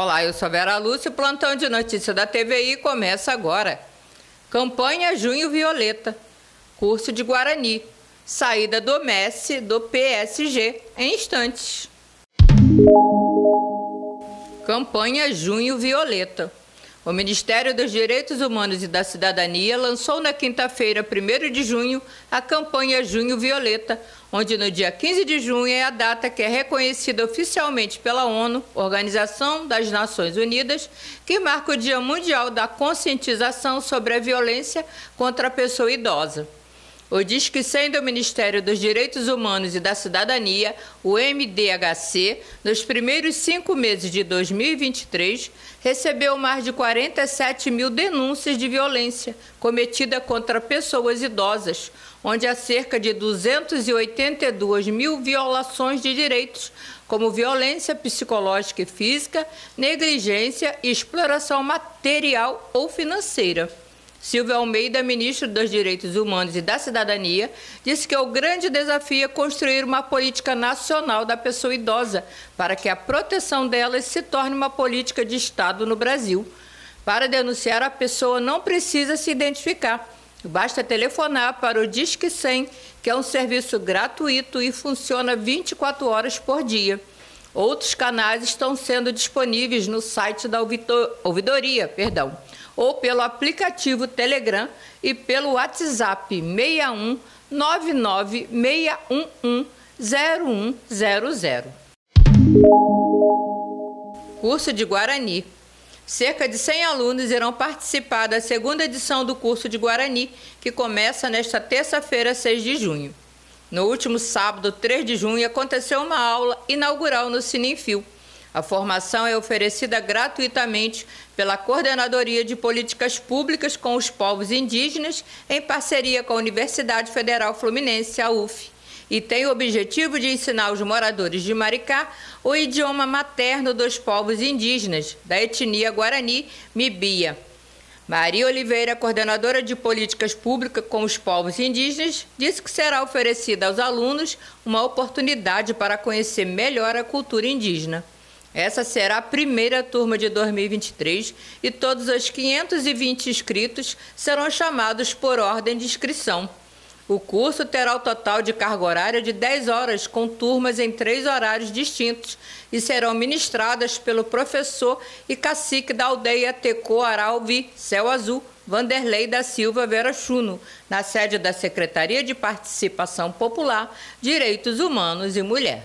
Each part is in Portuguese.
Olá, eu sou Vera Lúcia, o plantão de notícia da TVI começa agora. Campanha Junho Violeta, curso de Guarani, saída do Messi do PSG em instantes. Campanha Junho Violeta. O Ministério dos Direitos Humanos e da Cidadania lançou na quinta-feira, 1º de junho, a campanha Junho Violeta, onde no dia 15 de junho é a data que é reconhecida oficialmente pela ONU, Organização das Nações Unidas, que marca o Dia Mundial da Conscientização sobre a Violência contra a Pessoa Idosa. O Disque 100 do Ministério dos Direitos Humanos e da Cidadania, o MDHC, nos primeiros 5 meses de 2023, recebeu mais de 47 mil denúncias de violência cometida contra pessoas idosas, onde há cerca de 282 mil violações de direitos, como violência psicológica e física, negligência e exploração material ou financeira. Silvio Almeida, ministro dos Direitos Humanos e da Cidadania, disse que o grande desafio é construir uma política nacional da pessoa idosa para que a proteção delas se torne uma política de Estado no Brasil. Para denunciar, a pessoa não precisa se identificar. Basta telefonar para o Disque 100, que é um serviço gratuito e funciona 24 horas por dia. Outros canais estão sendo disponíveis no site da ouvidoria, ou pelo aplicativo Telegram e pelo WhatsApp 61 99 611 0100. Curso de Guarani. Cerca de 100 alunos irão participar da segunda edição do curso de Guarani, que começa nesta terça-feira, 6 de junho. No último sábado, 3 de junho, aconteceu uma aula inaugural no Cinemfil. A formação é oferecida gratuitamente pela Coordenadoria de Políticas Públicas com os Povos Indígenas, em parceria com a Universidade Federal Fluminense, a UF, e tem o objetivo de ensinar aos moradores de Maricá o idioma materno dos povos indígenas, da etnia Guarani Mibia. Maria Oliveira, coordenadora de Políticas Públicas com os Povos Indígenas, disse que será oferecida aos alunos uma oportunidade para conhecer melhor a cultura indígena. Essa será a primeira turma de 2023 e todos os 520 inscritos serão chamados por ordem de inscrição. O curso terá o total de carga horária de 10 horas, com turmas em 3 horários distintos, e serão ministradas pelo professor e cacique da aldeia Tecô Aralvi, Céu Azul, Vanderlei da Silva Vera Chuno, na sede da Secretaria de Participação Popular, Direitos Humanos e Mulher.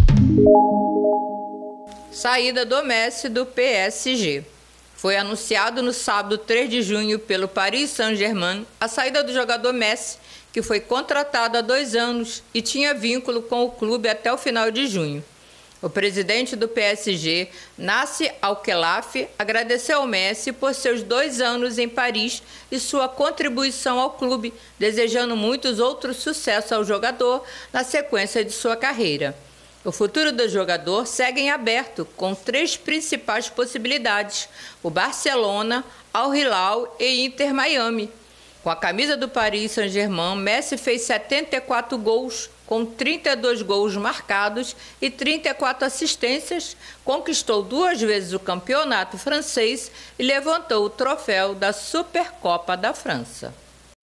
Saída do Messi do PSG. Foi anunciado no sábado 3 de junho pelo Paris Saint-Germain a saída do jogador Messi, que foi contratado há 2 anos e tinha vínculo com o clube até o final de junho. O presidente do PSG, Nasser Al-Khelaifi, agradeceu ao Messi por seus 2 anos em Paris e sua contribuição ao clube, desejando muitos outros sucessos ao jogador na sequência de sua carreira. O futuro do jogador segue em aberto, com 3 principais possibilidades: o Barcelona, Al Hilal e Inter Miami. Com a camisa do Paris Saint-Germain, Messi fez 74 gols, com 32 gols marcados e 34 assistências, conquistou 2 vezes o campeonato francês e levantou o troféu da Supercopa da França.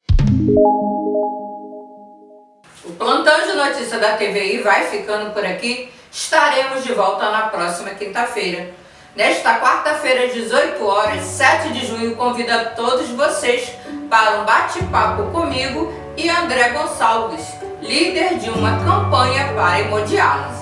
O plantão de notícia da TVI vai ficando por aqui. Estaremos de volta na próxima quinta-feira. Nesta quarta-feira, às 18 horas, 7 de junho, convido a todos vocês para um bate-papo comigo e André Gonçalves, líder de uma campanha para hemodiálise.